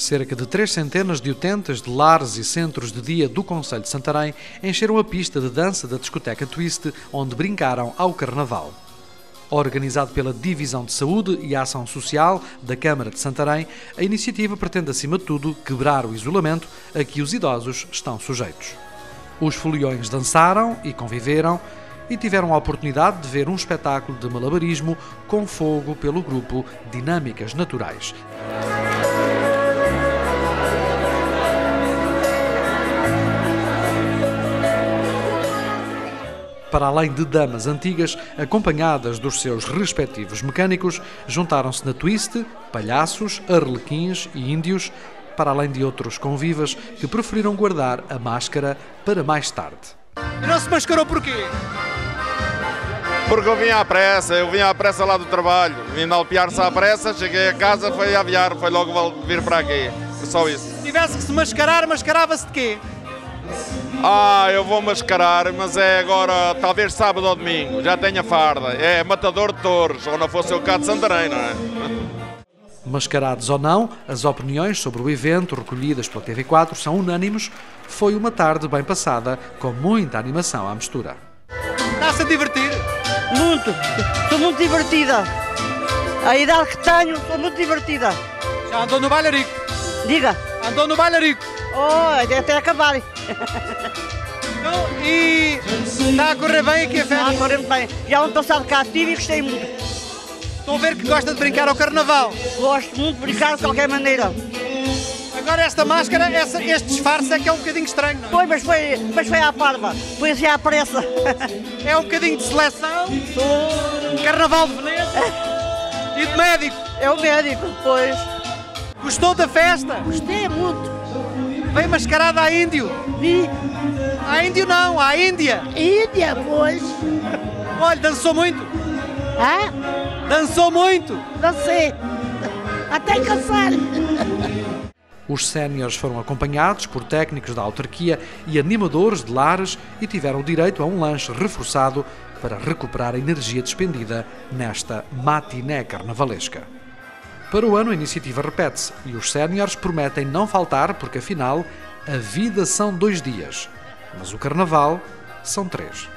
Cerca de 3 centenas de utentes de lares e centros de dia do concelho de Santarém encheram a pista de dança da discoteca Twist, onde brincaram ao Carnaval. Organizado pela Divisão de Saúde e Ação Social da Câmara de Santarém, a iniciativa pretende, acima de tudo, quebrar o isolamento a que os idosos estão sujeitos. Os foliões dançaram e conviveram e tiveram a oportunidade de ver um espetáculo de malabarismo com fogo pelo grupo Dinâmicas Naturais. Para além de damas antigas, acompanhadas dos seus respectivos mecânicos, juntaram-se na Twist palhaços, arlequins e índios, para além de outros convivas que preferiram guardar a máscara para mais tarde. E não se mascarou porquê? Porque eu vim à pressa lá do trabalho, vim alpear-se à pressa, cheguei a casa, foi aviar, foi logo vir para aqui, só isso. Se tivesse que se mascarar, mascarava-se de quê? Eu vou mascarar, mas é agora, talvez sábado ou domingo, já tenho a farda, é matador de touros, ou não fosse o cá de Santarém, não é? Mascarados ou não, as opiniões sobre o evento recolhidas pela TV4 são unânimes. Foi uma tarde bem passada, com muita animação à mistura. Está-se a divertir? Muito, sou muito divertida. A idade que tenho, sou muito divertida. Já andou no bailarico? Diga. Andou no bailarico? Até acabar. Então, e está a correr bem aqui a festa? Está a correr bem. Já ano passado cá estive e gostei muito. Estou a ver que gosta de brincar ao Carnaval. Gosto muito de brincar de qualquer maneira. Agora esta máscara, este disfarce é que é um bocadinho estranho, não é? Mas foi à parva, foi assim à pressa. É um bocadinho de seleção, Carnaval de Veneza e de médico. É o médico, pois. Gostou da festa? Gostei muito. Veio mascarada a índio? Vi. A índio não, a Índia. Índia, pois. Olha, dançou muito. Hã? Dançou muito. Dancei. Até cansar. Os séniores foram acompanhados por técnicos da autarquia e animadores de lares e tiveram direito a um lanche reforçado para recuperar a energia despendida nesta matiné carnavalesca. Para o ano, a iniciativa repete-se e os séniores prometem não faltar porque, afinal, a vida são 2 dias, mas o Carnaval são 3.